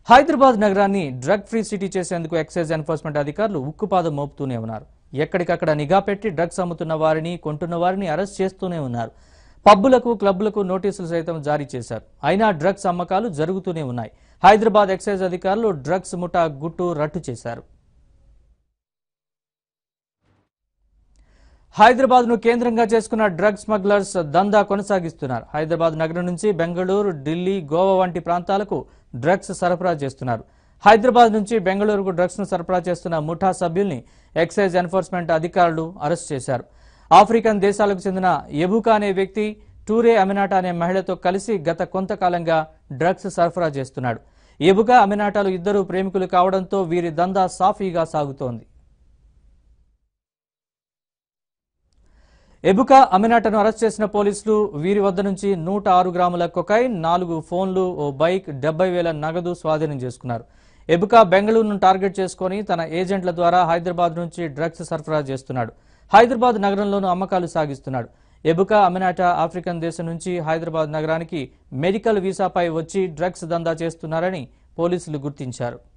హైదరాబాద్ నగరాన్ని drug free city చేసేందుకు excise enforcement అధికారులు ఉక్కుపాదం మోపుతూనే ఉన్నారు. ఎక్కడికక్కడ నిఘా పెట్టి డ్రగ్స్ అమ్ముతున్న వారిని, కొంటున్న వారిని అరెస్ట్ చేస్తూనే ఉన్నారు. పబ్బులకు, క్లబ్లకు నోటీసులు సైతం జారీ చేశారు. అయినా డ్రగ్స్ అమ్మకాలు జరుగుతూనే ఉన్నాయి. హైదరాబాద్ ఎక్సైజ్ అధికారులు డ్రగ్స్ ముఠా గుట్టు రట్టు చేశారు. హైదరాబాద్ ను కేంద్రంగా చేసుకున్న డ్రగ్ స్మగ్లర్స్ దందా కొనసాగిస్తున్నారు. హైదరాబాద్ నగరం నుంచి బెంగళూరు, ఢిల్లీ, గోవా వంటి ప్రాంతాలకు డ్రగ్స్ సరఫరా చేస్తున్నారు. హైదరాబాద్ నుంచి బెంగళూరుకు డ్రగ్స్ ను సరఫరా చేస్తున్న ముఠా సభ్యుల్ని ఎక్సైజ్ ఎన్ఫోర్స్మెంట్ అధికారులు అరెస్ట్ చేశారు. ఆఫ్రికన్ దేశాలకు చెందిన ఎబుకా అనే వ్యక్తి టూరే అమినాటా అనే మహిళతో కలిసి గత కొంతకాలంగా డ్రగ్స్ సరఫరా చేస్తున్నాడు. ఎబుకా, అమినాటాలు ఇద్దరు ప్రేమికులు కావడంతో వీరి దందా సాఫీగా సాగుతోంది. ఎబుకా, అమినాటను అరెస్ట్ చేసిన పోలీసులు వీరి వద్ద నుంచి 106 గ్రాముల కొకైన్, 4 ఫోన్లు, ఓ బైక్, 70,000 నగదు స్వాధీనం చేసుకున్నారు. ఎబుకా బెంగళూరును టార్గెట్ చేసుకుని తన ఏజెంట్ల ద్వారా హైదరాబాద్ నుంచి డ్రగ్స్ సరఫరా చేస్తున్నాడు. హైదరాబాద్ నగరంలోనూ అమ్మకాలు సాగిస్తున్నాడు. ఎబుకా, అమినాటా ఆఫ్రికన్ దేశం నుంచి హైదరాబాద్ నగరానికి మెడికల్ వీసాపై వచ్చి డ్రగ్స్ దందా చేస్తున్నారని పోలీసులు గుర్తించారు.